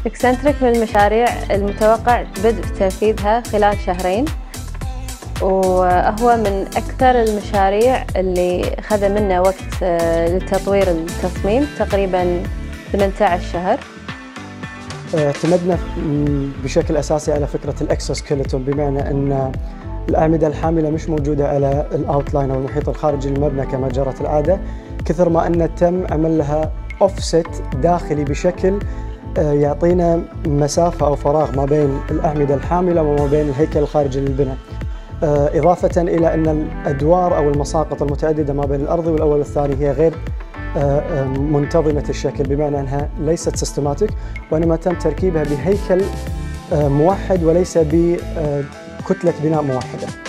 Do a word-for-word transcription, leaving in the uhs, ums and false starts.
إكسنتريك من المشاريع المتوقع بدء تنفيذها خلال شهرين، وهو من أكثر المشاريع اللي خذ منا وقت لتطوير التصميم تقريباً ثمانية عشر شهر. اعتمدنا بشكل أساسي على فكرة الإكسوسكيلتون، بمعنى أن الأعمدة الحاملة مش موجودة على الأوتلاين أو المحيط الخارجي للمبنى كما جرت العادة، كثر ما أن تم عمل لها أوفست داخلي بشكل يعطينا مسافة أو فراغ ما بين الأعمدة الحاملة وما بين الهيكل الخارجي للبناء، إضافة إلى أن الأدوار أو المساقط المتعددة ما بين الأرضي والأول والثاني هي غير منتظمة الشكل، بمعنى أنها ليست سيستماتيك، وإنما تم تركيبها بهيكل موحد وليس بكتلة بناء موحدة.